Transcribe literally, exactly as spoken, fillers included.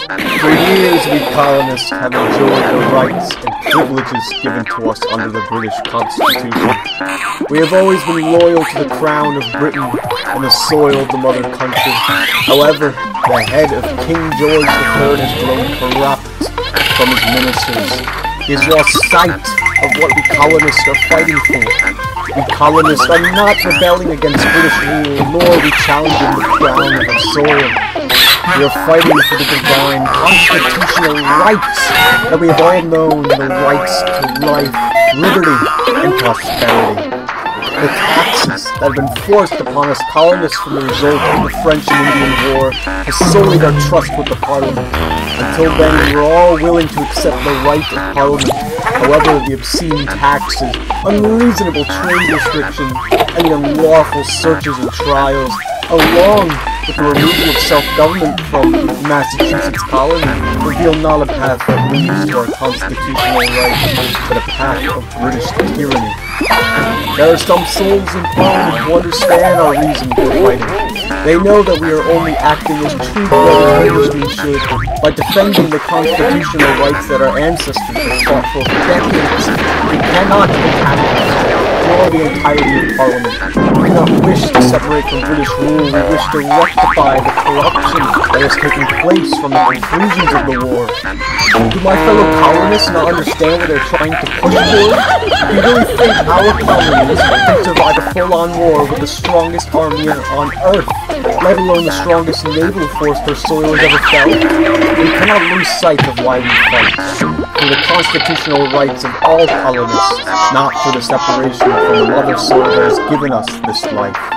For years we colonists have enjoyed the rights and privileges given to us under the British Constitution. We have always been loyal to the crown of Britain and the soil of the mother country. However, the head of King George the Third has grown corrupt from his ministers. He has lost sight of what we colonists are fighting for. We colonists are not rebelling against British rule, nor are we challenging the crown of our soil. We are fighting for the divine constitutional rights that we have all known, the rights to life, liberty, and prosperity. The taxes that have been forced upon us colonists from the result of the French and Indian War has sullied our trust with the Parliament. Until then, we were all willing to accept the right of Parliament. However, the obscene taxes, unreasonable trade restrictions, and the unlawful searches and trials, along with the removal of self-government from Massachusetts colony, reveal not a path that leads to our constitutional rights, but a path of British tyranny. There are some souls in Parliament who understand our reason for fighting. They know that we are only acting as true blooded Englishmen should by defending the constitutional rights that our ancestors have fought for for decades. We cannot attack nor the entirety of Parliament. We do not wish to separate from British rule. We wish to rectify the corruption that has taken place from the conclusions of the war. Do my fellow colonists not understand what they're trying to push for? Do you really think our colonies can survive a full-on war with the strongest army on Earth, let alone the strongest naval force their soil has ever felt? We cannot lose sight of why we fight. For the constitutional rights of all colonists, not for the separation from the mother soil that has given us this life.